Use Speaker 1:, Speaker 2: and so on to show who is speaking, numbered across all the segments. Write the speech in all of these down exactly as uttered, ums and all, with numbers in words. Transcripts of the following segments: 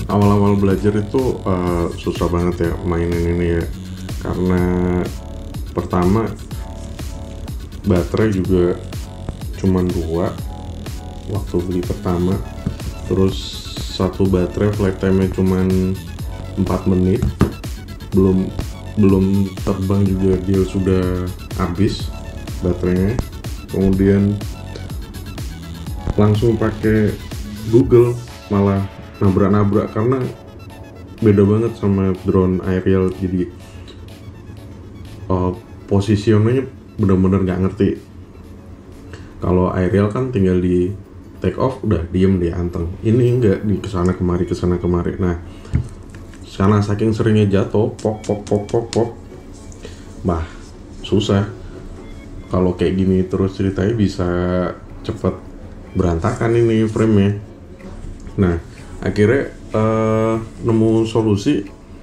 Speaker 1: awal-awal belajar itu uh, susah banget ya mainin ini ya, karena pertama baterai juga cuman dua waktu beli pertama, terus satu baterai flight time-nya cuman empat menit, belum belum terbang juga dia sudah habis baterainya. Kemudian langsung pakai Google malah nabrak-nabrak karena beda banget sama drone aerial. Jadi uh, positionnya bener-bener nggak ngerti. Kalau aerial kan tinggal di take off udah diem dia anteng, ini enggak, di kesana kemari kesana kemari. Nah karena saking seringnya jatuh pok pok pok pok pok, bah susah. Kalau kayak gini terus ceritanya bisa cepet berantakan ini frame-nya. Nah akhirnya uh, nemu solusi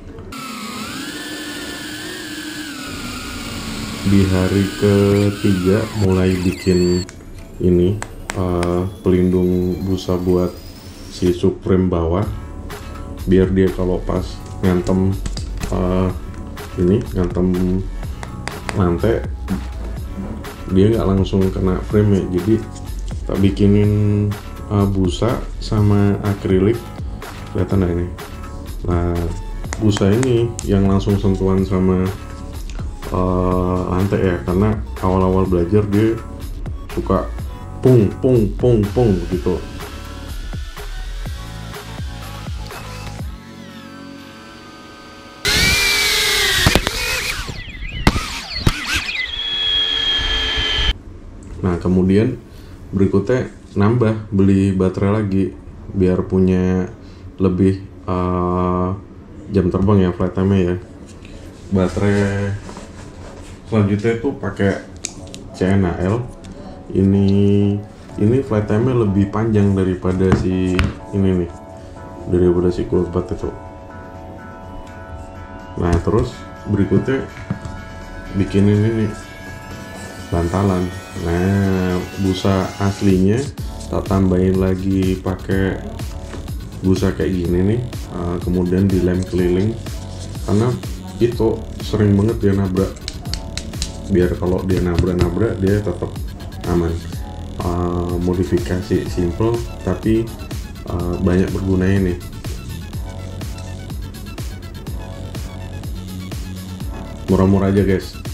Speaker 1: di hari ketiga, mulai bikin ini uh, pelindung busa buat si subframe bawah, biar dia kalau pas ngantem uh, ini ngantem lantai dia nggak langsung kena frame ya. Jadi tak bikinin uh, busa sama akrilik, kelihatan nah ini. Nah busa ini yang langsung sentuhan sama uh, lantai ya, karena awal-awal belajar dia suka pung pung pung pung gitu. Nah kemudian berikutnya nambah beli baterai lagi biar punya lebih uh, jam terbang ya, flight time ya. Baterai selanjutnya itu pakai C N A L. Ini ini flight time lebih panjang daripada si ini nih, daripada si Coolbet itu. Nah terus berikutnya bikin ini nih bantalan. Nah busa aslinya tak tambahin lagi pakai busa kayak gini nih, uh, kemudian dilem keliling karena itu sering banget dia nabrak. Biar kalau dia nabrak-nabrak dia tetap aman. Uh, modifikasi simple tapi uh, banyak bergunanya nih. Murah-murah aja guys.